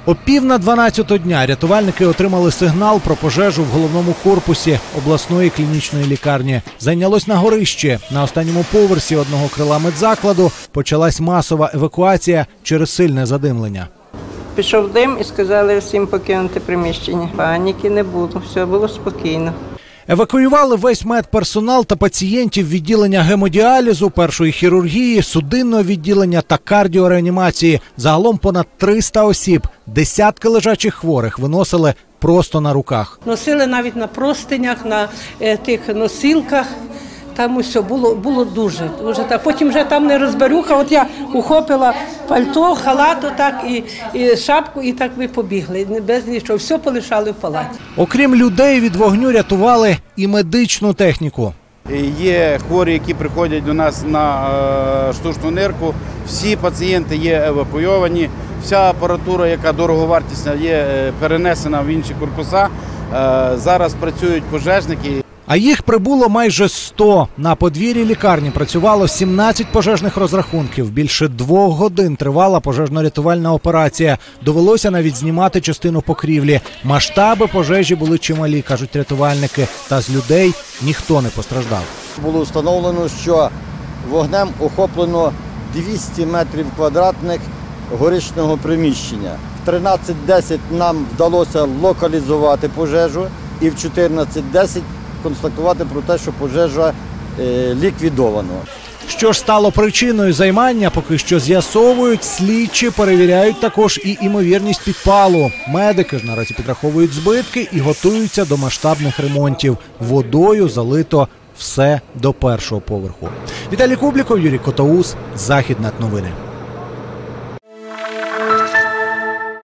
О 11:50 дня рятувальники отримали сигнал про пожежу в головному корпусі обласної клінічної лікарні. Зайнялось на горищі. На останньому поверсі одного крила медзакладу почалась масова евакуація через сильне задимлення. Пішов дим і сказали всім покинути приміщення. Паніки не було, все було спокійно. Евакуювали весь медперсонал та пацієнтів відділення гемодіалізу, першої хірургії, судинного відділення та кардіореанімації. Загалом понад 300 осіб, десятки лежачих хворих виносили просто на руках. Носили навіть на простинях, на тих носілках. Там усе було дуже так. Потім вже там не розберюха. От я ухопила пальто, халату так і шапку, і так ми побігли. Без нічого, все полишали в палаті. Окрім людей, від вогню рятували і медичну техніку. Є хворі, які приходять до нас на штучну нирку. Всі пацієнти є евакуйовані. Вся апаратура, яка дороговартісна, є перенесена в інші корпуса. Зараз працюють пожежники. А їх прибуло майже 100. На подвір'ї лікарні працювало 17 пожежних розрахунків. Більше 2 годин тривала пожежно-рятувальна операція. Довелося навіть знімати частину покрівлі. Масштаби пожежі були чималі, кажуть рятувальники. Та з людей ніхто не постраждав. Було встановлено, що вогнем охоплено 200 метрів квадратних горищного приміщення. В 13:10 нам вдалося локалізувати пожежу і в 14:10 констатувати про те, що пожежа ліквідована. Що ж стало причиною займання, поки що з'ясовують. Слідчі перевіряють також і імовірність підпалу. Медики ж наразі підраховують збитки і готуються до масштабних ремонтів. Водою залито все до першого поверху. Віталій Кубліков, Юрій Котоус, Західнет новини.